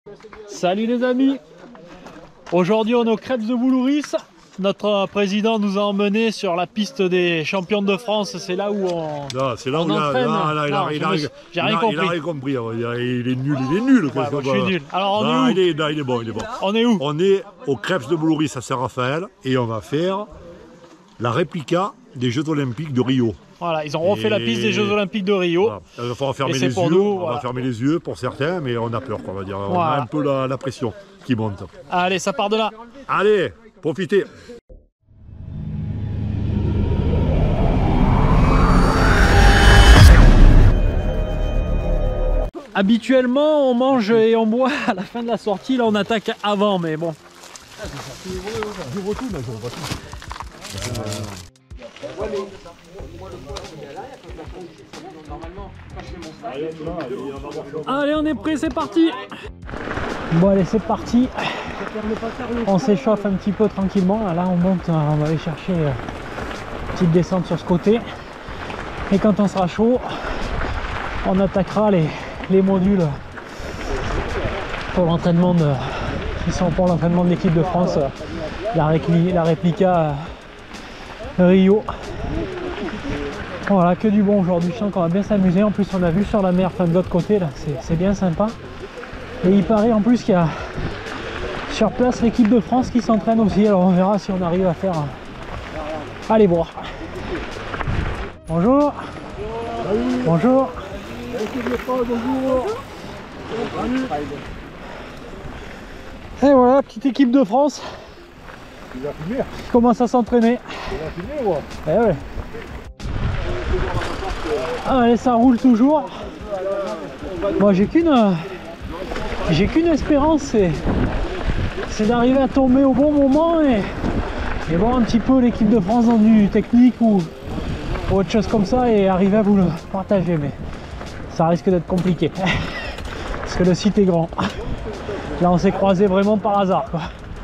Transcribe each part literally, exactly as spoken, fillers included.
Salut les amis. Aujourd'hui on est aux crêpes de Boulouris. Notre président nous a emmenés sur la piste des champions de France. C'est là où on C'est là on où entraîne. il a, il a, il a, J'ai rien compris. Il a rien compris. Il est nul, il est nul. Ouais, moi, je suis nul. Alors on non, est où il est, non, il est bon, il est bon. On est où? On est aux crêpes de Boulouris à Saint-Raphaël et on va faire la réplica des Jeux Olympiques de Rio. Voilà, ils ont refait et... la piste des Jeux Olympiques de Rio. Voilà. Il va falloir fermer et les yeux. pour nous, on voilà. va fermer les yeux pour certains, mais on a peur, quoi, on va dire. On voilà. a un peu la, la pression qui monte. Allez, ça part de là. Allez, profitez. Habituellement, on mange et on boit à la fin de la sortie. Là, on attaque avant, mais bon. J'ouvre tout, mais j'ouvre pas tout. Allez, on est prêt, c'est parti. Bon, allez, c'est parti. On s'échauffe un petit peu tranquillement. Là, on monte, on va aller chercher une petite descente sur ce côté. Et quand on sera chaud, on attaquera les, les modules pour l'entraînement de, qui sont pour l'entraînement de l'équipe de France, la, répli, la réplica Rio. Voilà, que du bon aujourd'hui. Je sens qu'on va bien s'amuser. En plus, on a vu sur la mer, enfin de l'autre côté, là, c'est bien sympa. Et il paraît en plus qu'il y a sur place l'équipe de France qui s'entraîne aussi. Alors on verra si on arrive à faire. Allez voir. Bonjour. Salut. Bonjour. Bonjour. Et voilà, petite équipe de France. Il va filmer. Qui commence à s'entraîner. Il va filmer, moi. Eh ouais. Ah, allez, ça roule toujours. Moi, j'ai qu'une j'ai qu'une espérance, c'est c'est d'arriver à tomber au bon moment et, et voir un petit peu l'équipe de France dans du technique ou, ou autre chose comme ça et arriver à vous le partager, mais ça risque d'être compliqué parce que le site est grand. Là, on s'est croisés vraiment par hasard, quoi.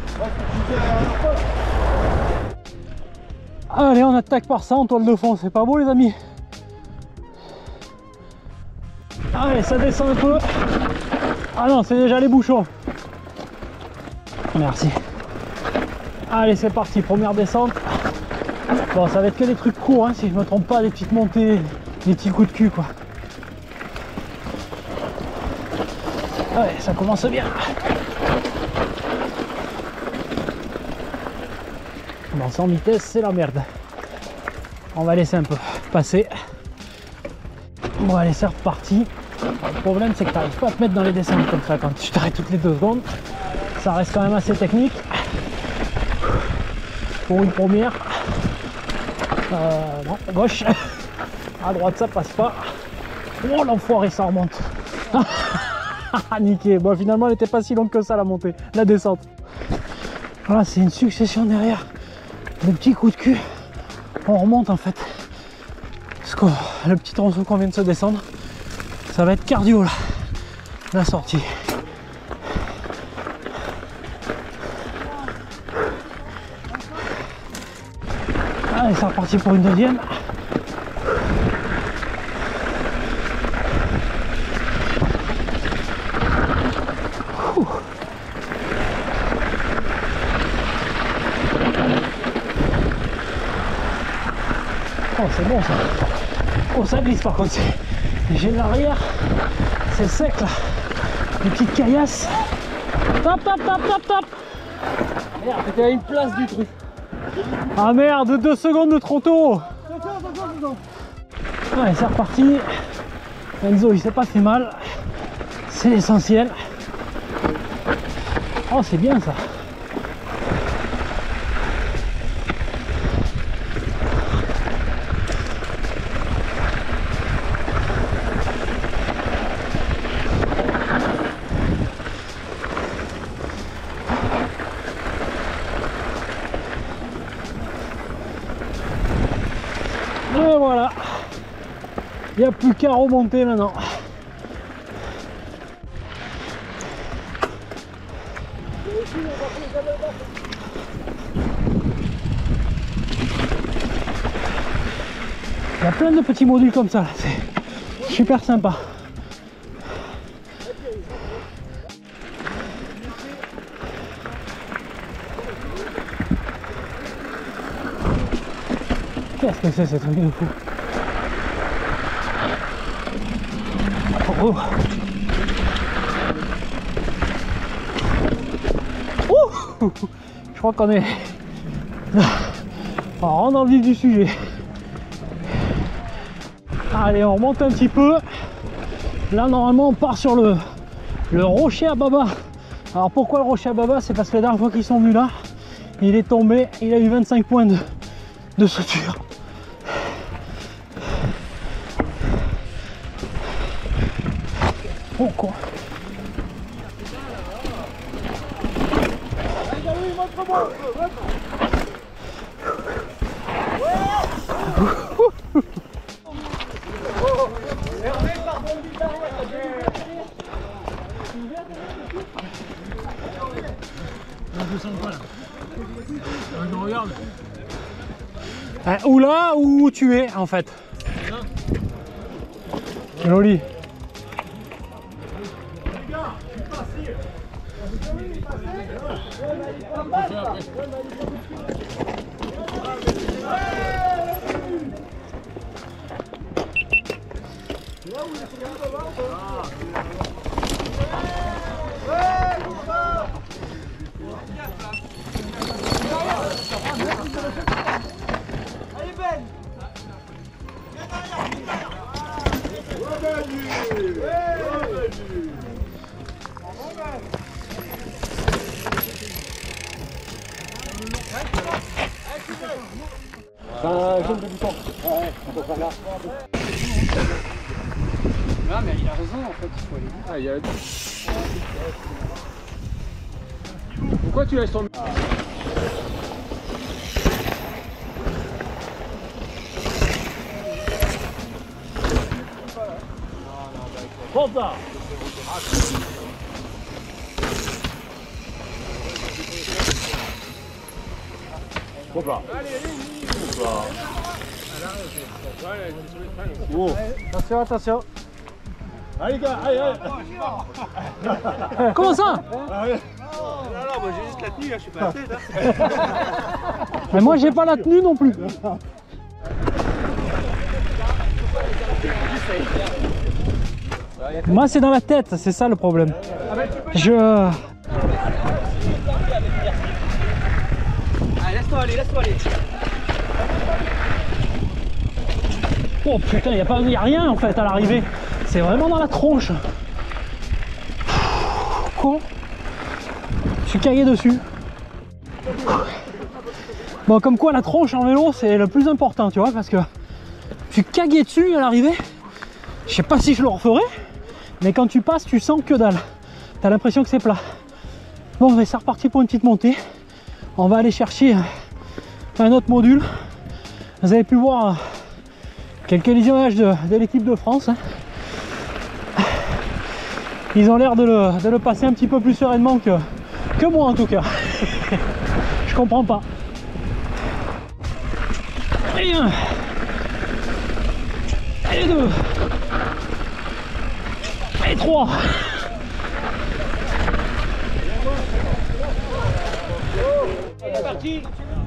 Allez, on attaque par ça en toile de fond, c'est pas beau les amis? Allez, ça descend un peu. Ah non, c'est déjà les bouchons. Merci. Allez, c'est parti, première descente. Bon, ça va être que des trucs courts, hein, si je me trompe pas, des petites montées, des petits coups de cul, quoi. Allez, ça commence bien. Bon, sans vitesse, c'est la merde. On va laisser un peu passer. Bon, allez, c'est reparti. Le problème, c'est que tu n'arrives pas à te mettre dans les descentes comme ça quand tu t'arrêtes toutes les deux secondes. Ça reste quand même assez technique pour une première. Euh, non, gauche. À droite, ça passe pas. Oh, l'enfoiré, ça remonte. Niqué. Bon, finalement, elle n'était pas si longue que ça, la montée, la descente. Voilà, c'est une succession derrière de petits coups de cul. On remonte en fait. Parce que le petit tronçon qu'on vient de se descendre, ça va être cardio là, la sortie. Allez, c'est reparti pour une deuxième. Ouh. Oh, c'est bon ça. Oh, ça glisse par contre. J'ai l'arrière, c'est sec là. Des petites caillasses. Top, top, top, top, top. Merde, c'était à une place du truc. Ah merde, deux secondes de trop tôt. Allez, c'est reparti. Enzo, il s'est pas fait mal. C'est l'essentiel. Oh, c'est bien ça. Et voilà, il n'y a plus qu'à remonter maintenant. Il y a plein de petits modules comme ça, c'est super sympa. Qu'est-ce que c'est ce truc de fou? Oh. Ouh. Je crois qu'on est... On rentre dans le vif du sujet. Allez, on remonte un petit peu. Là, normalement, on part sur le, le rocher à Baba. Alors, pourquoi le rocher à Baba? C'est parce que la dernière fois qu'ils sont venus là, il est tombé, il a eu vingt-cinq points de, de suture. Oh, quoi. Euh, ou là où tu es en fait. Joli. C'est un jeune débutant. Ouais, on peut pas là. Ah, mais il a raison en fait, il faut aller vite. Ah, il y a... Pourquoi tu laisses ton... Bon ça. Hop là. Oh. Attention, attention. Allez gars, allez, allez. Comment ça? Allez. Non, non, moi j'ai juste la tenue, là, je suis pas la tête. Hein. Mais moi j'ai pas la tenue non plus. Moi c'est dans la tête, c'est ça le problème. Je... Allez, laisse-toi aller, laisse-toi aller. Oh putain, il n'y a, pas... y a rien en fait à l'arrivée. C'est vraiment dans la tronche. Con. Je suis caillé dessus. Bon, comme quoi la tronche en vélo c'est le plus important, tu vois, parce que je suis cagué dessus à l'arrivée. Je sais pas si je le referai, mais quand tu passes, tu sens que dalle. T'as l'impression que c'est plat. Bon, mais c'est reparti pour une petite montée. On va aller chercher un autre module. Vous avez pu voir quelques visionnages de, de l'équipe de France. Ils ont l'air de le, de le passer un petit peu plus sereinement que, que moi en tout cas. Je comprends pas. Et un. Et deux. Et trois. C'est parti.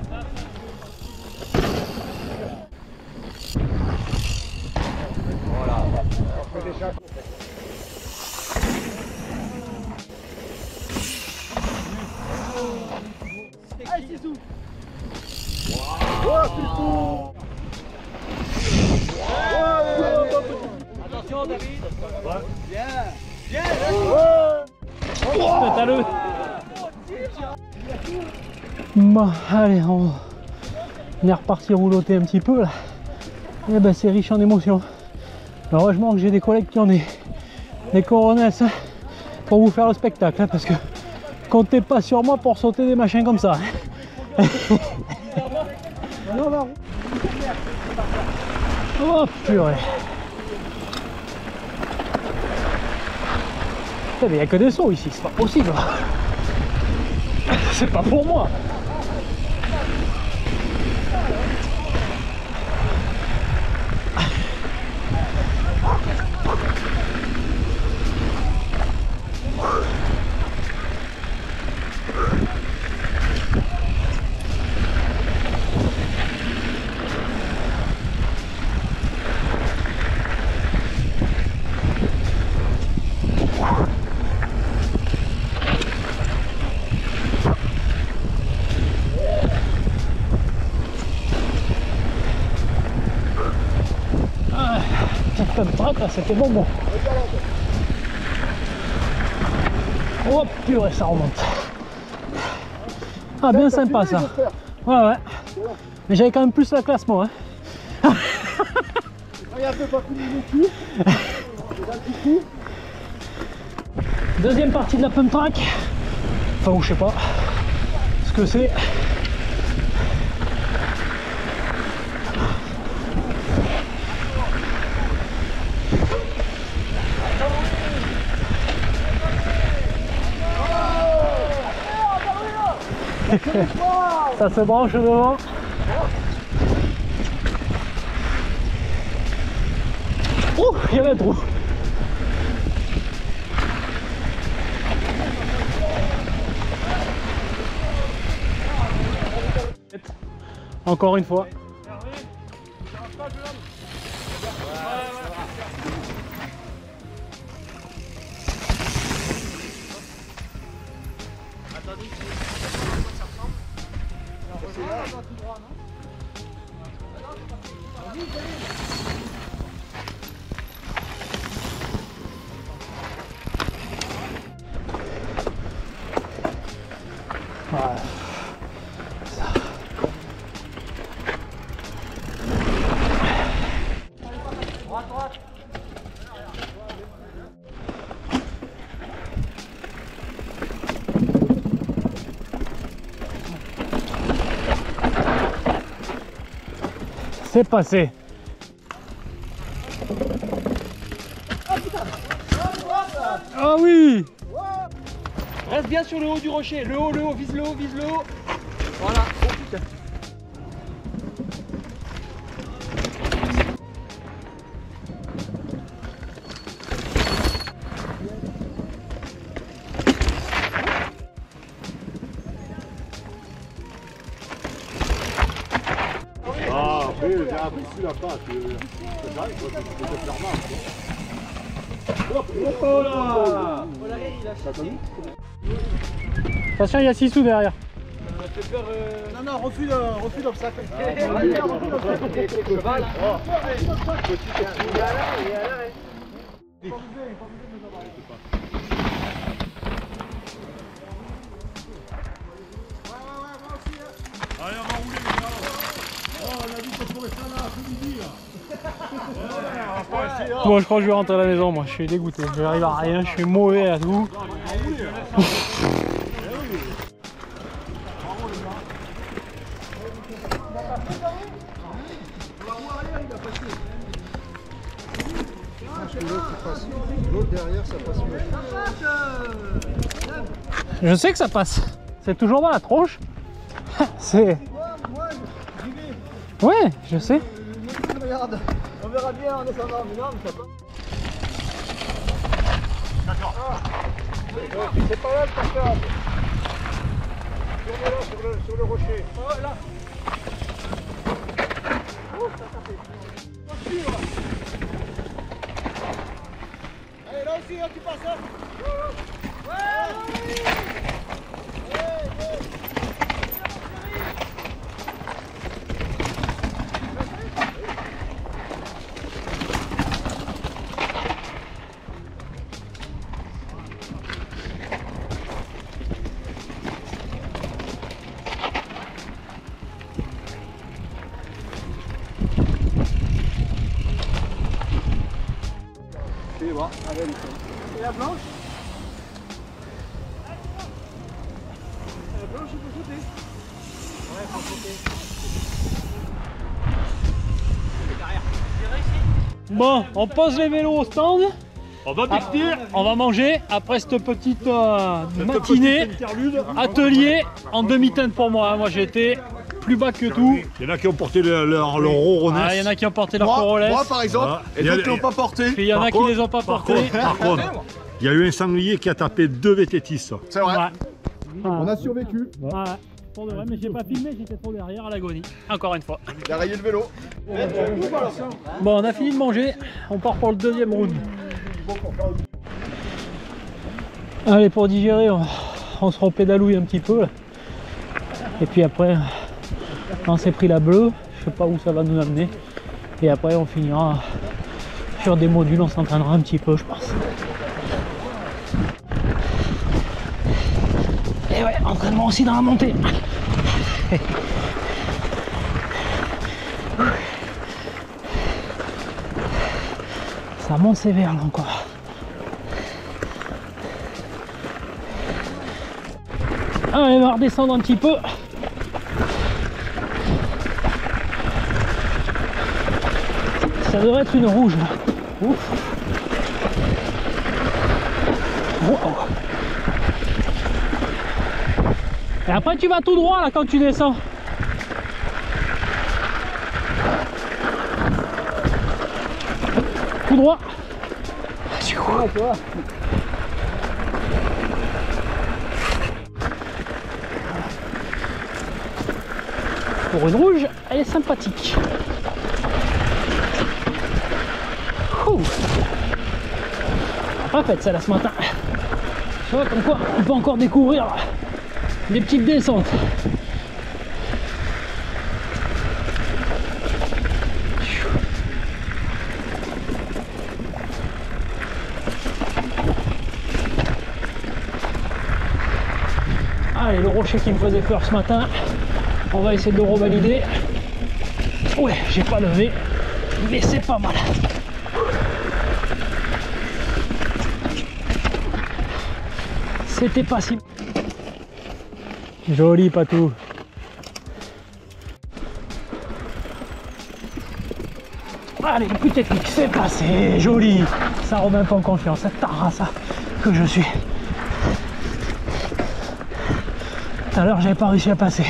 Allez, c'est tout. Attention David. Bien. Bien. Oh, t'as le... Bon, allez, on, on est reparti rouloter un petit peu là. Et ben c'est riche en émotions. Heureusement que j'ai des collègues qui ont des, des coronesses hein, pour vous faire le spectacle, hein, parce que comptez pas sur moi pour sauter des machins comme ça. Hein. Oh purée. Il n'y a que des sauts ici, c'est pas possible. C'est pas pour moi. pump track, là c'était bon bon. Oh purée, ça remonte. Ah bien sympa ça. Ouais ouais. Mais j'avais quand même plus la classe moi. Hein. Deuxième partie de la pump track. Enfin ou je sais pas ce que c'est. Ça se branche devant. Ouh, il y avait un trou. Encore une fois. Voilà. Ça. C'est passé. Ah oui. Reste bien sur le haut du rocher. Le haut, le haut, vise le haut, vise le haut. Voilà. Oh putain. Ah, après, j'ai appris sur la patte. J'arrive, je vais te faire mal. Oh là. Attention, il y a six sous derrière. Non, non, refus refus d'obstacle. Cheval. Allez, on va rouler les gars. Oh, on a dit qu'on pourrait faire là, tout midi là. Bon, je crois que je vais rentrer à la maison, moi. Je suis dégoûté. J'arrive à rien, je suis mauvais à tout. L'autre derrière, ça passe mieux. Je sais que ça passe. C'est toujours dans la tronche. C'est... Ouais, je sais. Regarde, on verra bien en descendant, mais non, mais ça passe. D'accord. C'est pas là le passage. Tournez là sur le, sur le rocher. Oh là. Oh, ça tapé. Continue là. Allez, là aussi, là, tu passes. Hein. Ouais, ouais. Et la blanche? La blanche, il faut sauter. Ouais, il faut sauter. Bon, on pose les vélos au stand. On va partir. On va manger après cette petite euh, matinée. Atelier en demi-teinte pour moi. Moi j'ai été plus bas que tout. Il y en a qui ont porté leur, leur, leur Roronès. Ah, il y en a qui ont porté leur Moi, Corolla. moi, par exemple, Voilà. et Il y a- d'autres qui l'ont pas porté. Puis il y en a Par qui contre- les ont pas Par portés. contre, par contre, il y a eu un sanglier qui a tapé deux vététistes. C'est vrai. Ouais. On a survécu. Ouais. Pour de vrai, mais j'ai pas filmé, j'étais trop derrière à l'agonie. Encore une fois. Il a rayé le vélo. Bon, on a fini de manger. On part pour le deuxième round. Allez, pour digérer, on, on se repédalouille un petit peu. Là. Et puis après, on s'est pris la bleue. Je sais pas où ça va nous amener. Et après, on finira sur des modules, on s'entraînera un petit peu, je pense. Et ouais, entraînement aussi dans la montée. Ça monte sévère là encore. Allez, on va redescendre un petit peu. Ça devrait être une rouge là. Ouf. Wow. Et après tu vas tout droit là quand tu descends. Tout droit. Ouais, tu vois. Pour une rouge, elle est sympathique. Ouh. Pas faite celle-là ce matin. Tu vois comme quoi on peut encore découvrir des petites descentes. Allez, le rocher qui me faisait peur ce matin, on va essayer de le revalider. Ouais, j'ai pas levé, mais c'est pas mal. C'était pas si... Joli Patou. Allez, le plus technique, c'est passé, joli. Ça remet un peu en confiance, cette tarasse que je suis. Tout à l'heure, j'avais pas réussi à passer.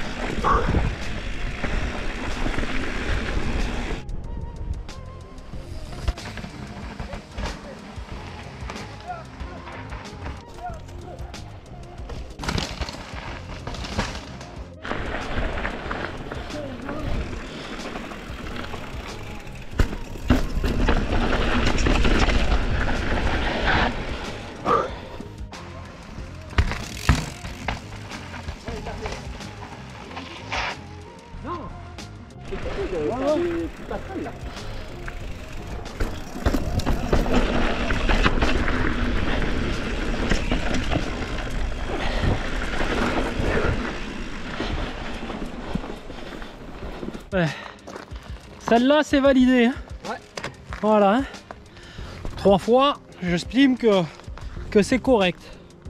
Ouais. Celle-là c'est validé. Hein. Ouais. Voilà. Hein. Trois fois, j'estime que, que c'est correct.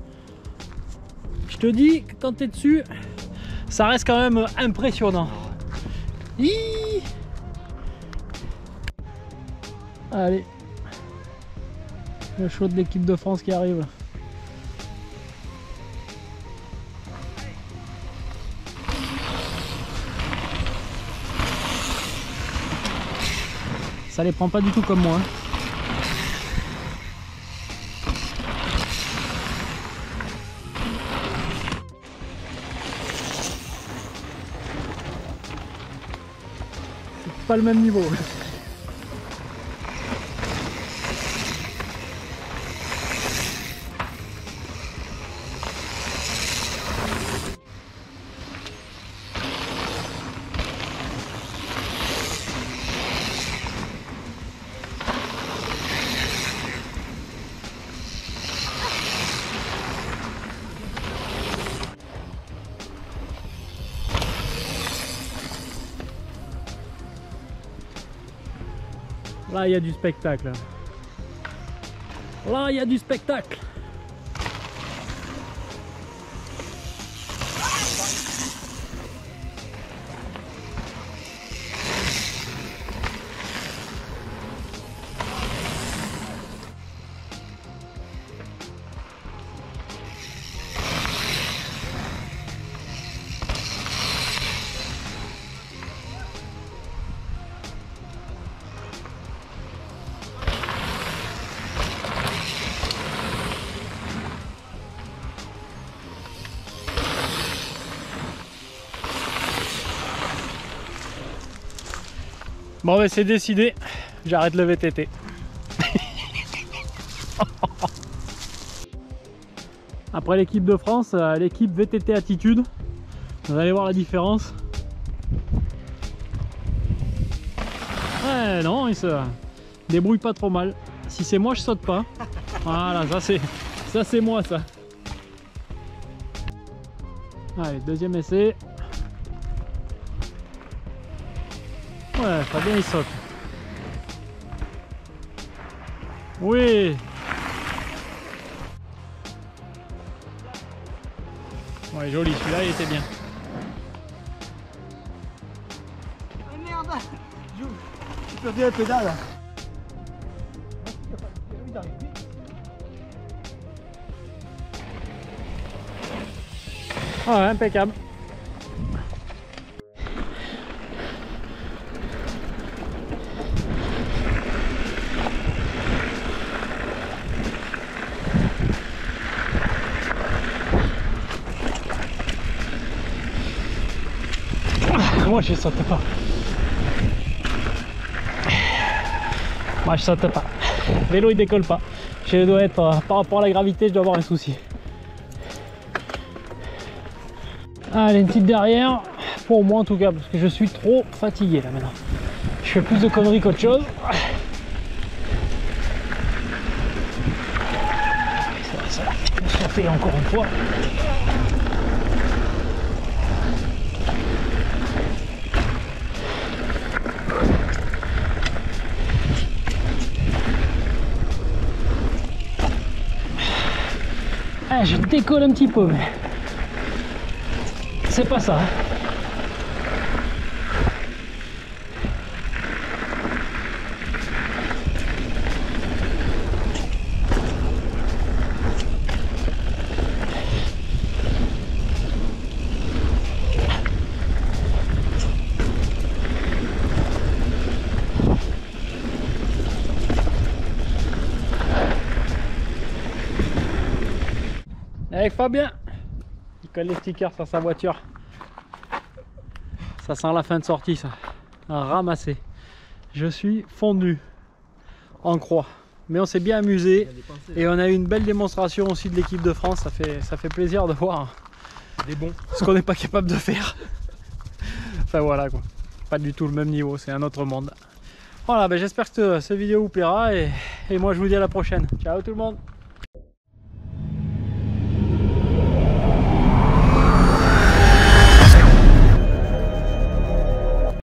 Je te dis que quand tu es dessus, ça reste quand même impressionnant. Hiii. Allez. Le show de l'équipe de France qui arrive. Ça les prend pas du tout comme moi. C'est pas le même niveau. Là, il y a du spectacle. Là, il y a du spectacle. Bon ben c'est décidé, j'arrête le V T T. Après l'équipe de France, l'équipe V T T Attitude, vous allez voir la différence. Ouais non, ils se, Débrouille pas trop mal. Si c'est moi, je saute pas. Voilà, ça c'est ça c'est moi ça. Allez, deuxième essai. Ouais, Fabien il saute. Oui. Ouais, joli, celui-là il était bien. Oh merde, j'ai perdu la pédale. Ah ouais, impeccable. Moi je saute pas. Moi je saute pas. Le vélo il décolle pas. Je dois être euh, par rapport à la gravité, je dois avoir un souci. Allez, une petite derrière, pour moi en tout cas, parce que je suis trop fatigué là maintenant. Je fais plus de conneries qu'autre chose. Ça va, ça va sauter encore une fois. Ah, je décolle un petit peu, mais c'est pas ça. Avec Fabien, il colle les stickers sur sa voiture. Ça sent la fin de sortie, ça. Ramassé. Je suis fondu en croix. Mais on s'est bien amusé et on a eu une belle démonstration aussi de l'équipe de France. Ça fait, ça fait plaisir de voir des bons. Ce qu'on n'est pas capable de faire. Enfin voilà quoi. Pas du tout le même niveau, c'est un autre monde. Voilà, ben j'espère que cette vidéo vous plaira et, et moi je vous dis à la prochaine. Ciao tout le monde.